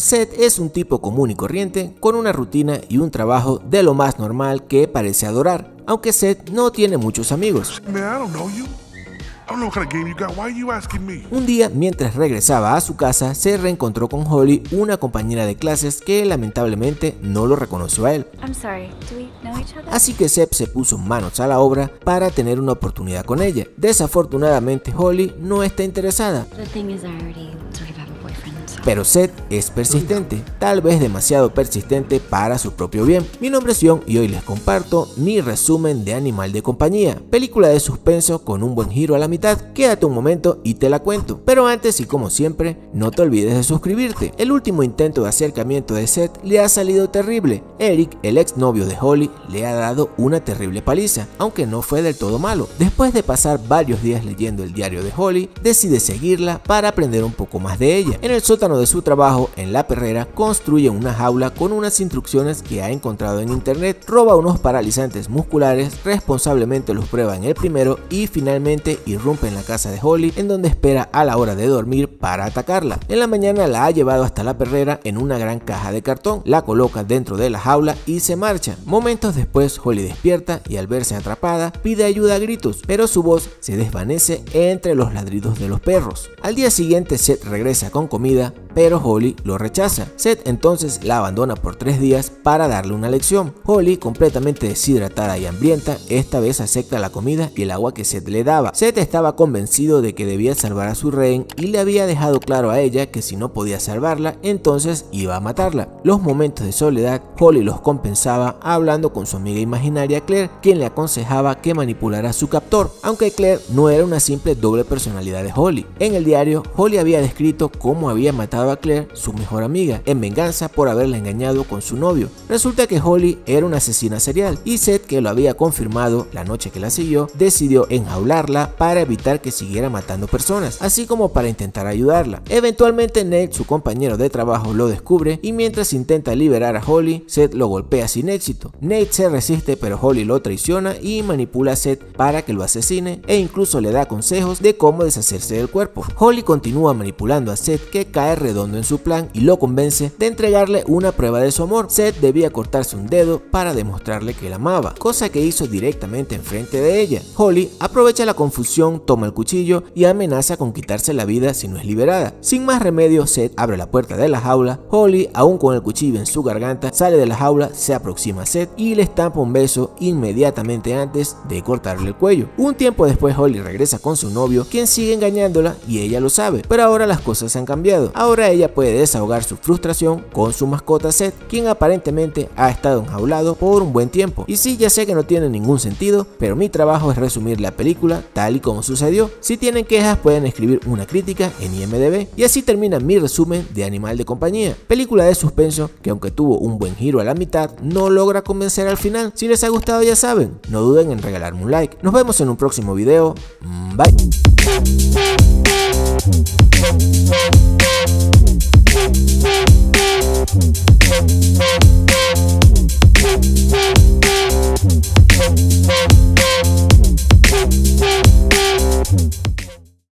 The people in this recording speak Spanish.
Seth es un tipo común y corriente, con una rutina y un trabajo de lo más normal que parece adorar, aunque Seth no tiene muchos amigos. Un día, mientras regresaba a su casa, se reencontró con Holly, una compañera de clases que lamentablemente no lo reconoció a él. Así que Seth se puso manos a la obra para tener una oportunidad con ella. Desafortunadamente, Holly no está interesada. Pero Seth es persistente, tal vez demasiado persistente para su propio bien. Mi nombre es John y hoy les comparto mi resumen de Animal de Compañía, película de suspenso con un buen giro a la mitad. Quédate un momento y te la cuento, pero antes y como siempre, no te olvides de suscribirte. El último intento de acercamiento de Seth le ha salido terrible. Eric, el exnovio de Holly, le ha dado una terrible paliza, aunque no fue del todo malo. Después de pasar varios días leyendo el diario de Holly, decide seguirla para aprender un poco más de ella. En el sótano de su trabajo, en la perrera, construye una jaula con unas instrucciones que ha encontrado en internet, roba unos paralizantes musculares, responsablemente los prueba en el primero y finalmente irrumpe en la casa de Holly, en donde espera a la hora de dormir para atacarla. En la mañana la ha llevado hasta la perrera en una gran caja de cartón, la coloca dentro de la jaula y se marcha. Momentos después, Holly despierta y al verse atrapada pide ayuda a gritos, pero su voz se desvanece entre los ladridos de los perros. Al día siguiente Seth regresa con comida, pero Holly lo rechaza. Seth entonces la abandona por 3 días para darle una lección. Holly, completamente deshidratada y hambrienta, esta vez acepta la comida y el agua que Seth le daba. Seth estaba convencido de que debía salvar a su rehén y le había dejado claro a ella que si no podía salvarla, entonces iba a matarla. Los momentos de soledad, Holly los compensaba hablando con su amiga imaginaria Claire, quien le aconsejaba que manipulara a su captor, aunque Claire no era una simple doble personalidad de Holly. En el diario, Holly había descrito cómo había matado a Claire, su mejor amiga, en venganza por haberla engañado con su novio. Resulta que Holly era una asesina serial y Seth, que lo había confirmado la noche que la siguió, decidió enjaularla para evitar que siguiera matando personas, así como para intentar ayudarla. Eventualmente Nate, su compañero de trabajo, lo descubre y mientras intenta liberar a Holly, Seth lo golpea sin éxito. Nate se resiste, pero Holly lo traiciona y manipula a Seth para que lo asesine e incluso le da consejos de cómo deshacerse del cuerpo. Holly continúa manipulando a Seth, que cae redondo en su plan y lo convence de entregarle una prueba de su amor. Seth debía cortarse un dedo para demostrarle que la amaba, cosa que hizo directamente enfrente de ella. Holly aprovecha la confusión, toma el cuchillo y amenaza con quitarse la vida si no es liberada. Sin más remedio, Seth abre la puerta de la jaula. Holly, aún con el cuchillo en su garganta, sale de la jaula, se aproxima a Seth y le estampa un beso inmediatamente antes de cortarle el cuello. Un tiempo después, Holly regresa con su novio, quien sigue engañándola y ella lo sabe, pero ahora las cosas han cambiado. Ahora ella puede desahogar su frustración con su mascota Seth, quien aparentemente ha estado enjaulado por un buen tiempo. Y sí, ya sé que no tiene ningún sentido, pero mi trabajo es resumir la película tal y como sucedió. Si tienen quejas pueden escribir una crítica en IMDb. Y así termina mi resumen de Animal de Compañía, película de suspenso que, aunque tuvo un buen giro a la mitad, no logra convencer al final. Si les ha gustado, ya saben, no duden en regalarme un like. Nos vemos en un próximo video. Bye. We'll be right back.